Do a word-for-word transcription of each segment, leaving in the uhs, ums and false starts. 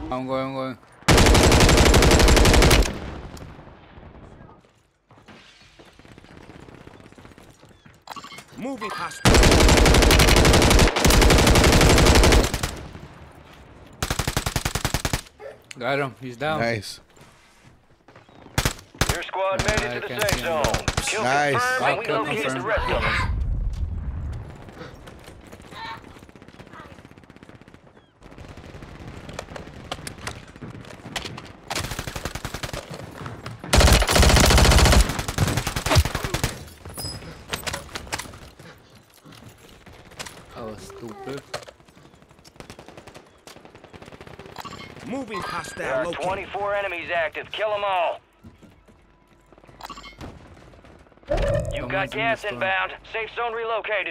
I'm going, I'm going. Moving hostile. Got him. He's down. Nice. Your squad made it I to the can't safe see him, zone. though. Kill Nice. confirmed, Oh, and we kill located the confirmed. rest of them. Oh, stupid. Moving There hostile are located. twenty-four enemies active. Kill them all. You Come got on, gas Storm. inbound. Safe zone relocated.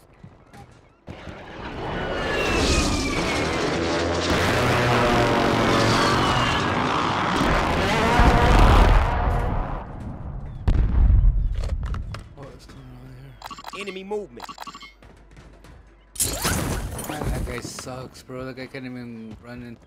What's going on here? Enemy movement. Man, that guy sucks, bro. That guy can't even run in.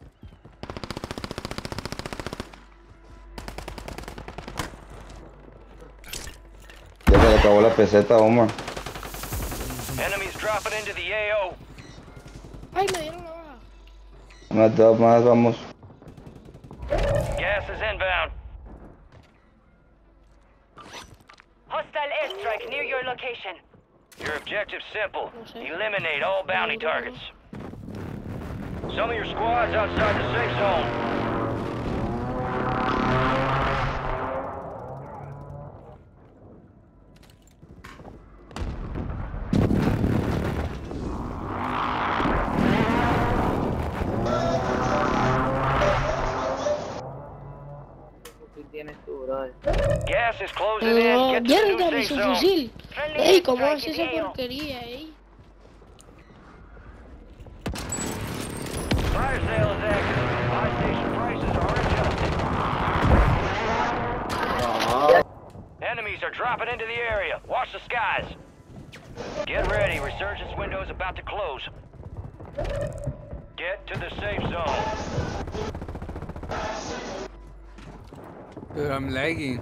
Ya se le acabó la peseta, Omar. Enemies dropping into the A O. Ay, me dieron la baja. Unas dos más, vamos. Gas is inbound. Hostile airstrike near your location. Your objective's simple. No sé. Eliminate all bounty targets. Some of your squads outside the safe zone. Gas is closing in. No, Get to the vieron new que safe su zone. fusil. Friendly Ey, ¿cómo airstrike hace in esa A O. porquería, ey? Fire sale is active. Buy station prices are adjusted. Enemies are dropping into the area. Watch the skies. Get ready. Resurgence window is about to close. Get to the safe zone. Dude, I'm lagging.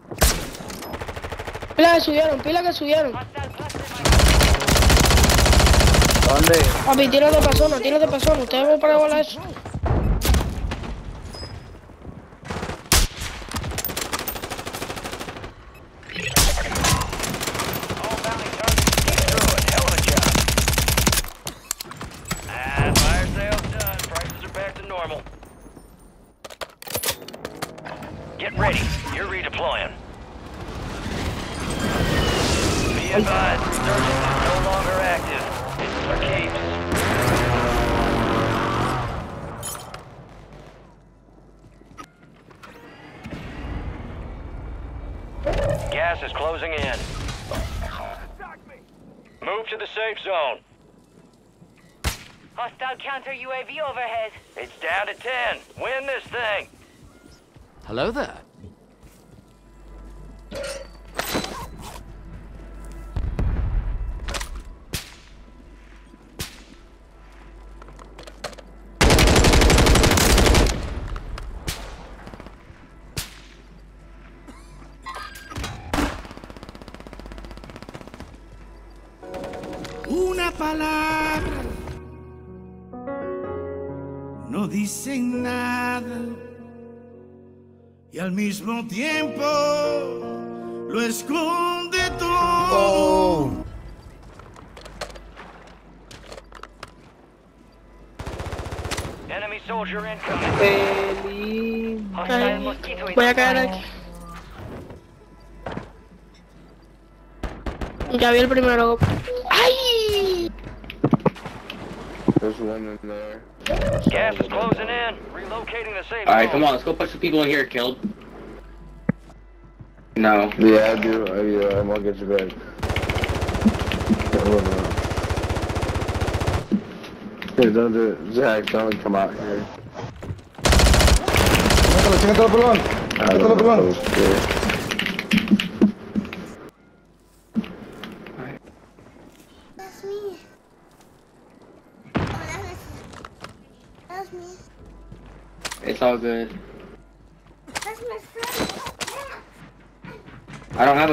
Pila que subieron, pila que subieron. Hostile cluster ¿Dónde? Papi, tírate pa' zona, tírate pa' zona. Ustedes van para volar eso. All bounty targets destroyed. Hell of a job. Ah, fire sale's done. Prices are back to normal. Get ready. You're redeploying. Be advised, resurgence is no longer active. It's for keeps. Gas is closing in. Move to the safe zone. Hostile counter U A V overhead. It's down to ten. Win this thing. Hello there. Una palabra, no dicen nada y al mismo tiempo lo esconde todo. Oh. Enemy soldier incoming. Hostile mosquito Voy a caer incoming. aquí. Ya vi el primero. ¡Ay! There's one in there. Gas is closing in. Relocating the safe Alright, zone. come on, let's go put some people in here killed. No. Yeah, I do. I, yeah, I'm gonna get you back. Hold on. Hey, don't do it. Zach, don't come out here. Chécatelo, chécatelo, pelón. I don't Chécatelo, pelón. know. That's me. Oh, that's, that's me. It's all good. That's my friend. I don't have a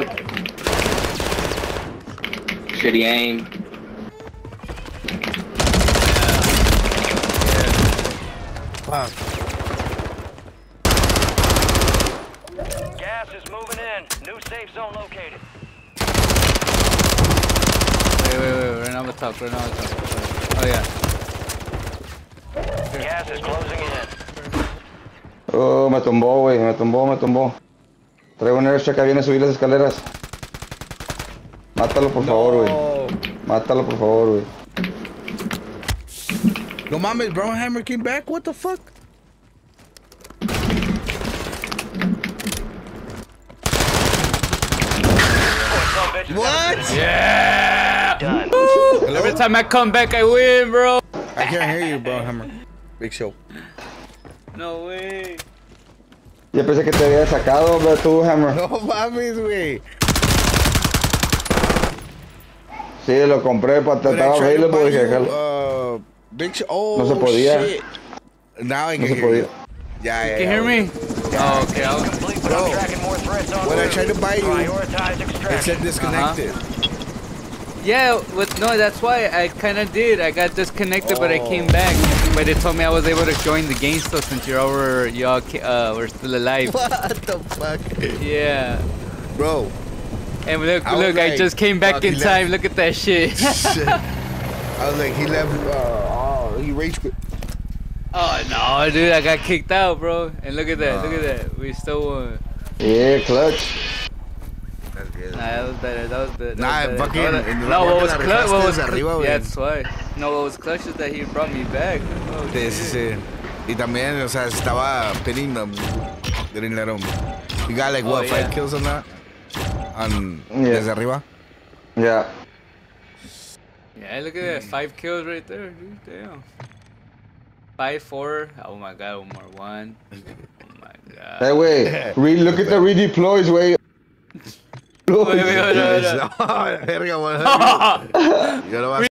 shitty aim. Fuck. Gas is moving in. New safe zone located. Wait, wait, wait. Right now I'm top. Right now I'm top. Oh, yeah. Gas is closing in. Oh, me tumbó, güey. Me tumbó, me tumbó. Traigo un airstrike que viene a subir las escaleras. Mátalo, por favor, güey. Mátalo, por favor, güey. No mames, bro. Hammer came back. What the fuck? What? Yeah! Done. Every time I come back, I win, bro. I can't hear you, bro. Hammer. Big show. No way. Yo pensé que te había sacado, bro, tú, Hammer. No mames, güey. Sí, lo compré para When I tratar tried to available. buy Dije, you, jalo. uh, Big show. Oh, No se podía. shit. Now I can No se hear podía. you. Yeah, yeah. Can you hear yeah. me? Oh, okay. I'll... Complete, but Bro, I'm tracking more threats on when I route. tried to buy you, Prioritize it extraction. said disconnected. Yeah, with, no, that's why I kind of did. I got disconnected, but I came back. But they told me I was able to join the game still since you're over, y'all uh, we're still alive. What the fuck? Yeah. Bro. And look, I was look, I like, just came back fuck, in he time. left. Look at that shit. Shit. I was like, he left. Uh, oh, he rage quit. Oh no, dude, I got kicked out, bro. And look at that, look at that. We still won. Yeah, clutch. That's good. Nah, that was better. That was better. That Nah, was better. fucking- No, that- en el no, what was la clutch? What was rifaste arriba, güey. Yeah, that's why. No, what was clutch is that he brought me back. Oh, Sí, sí, shit. sí. Y también, o sea, estaba pinning them. Didn't let him. You got like, Oh, what, yeah. five kills on that? On, Yeah. desde arriba? Yeah. Yeah, look at that. Five kills right there, dude. Damn. Five, four. Oh my god, one more one. Oh my god. Hey, güey. Re look at the redeploys, güey. Wait, wait, wait, wait, wait. No, verga, güey. Yo lo voy a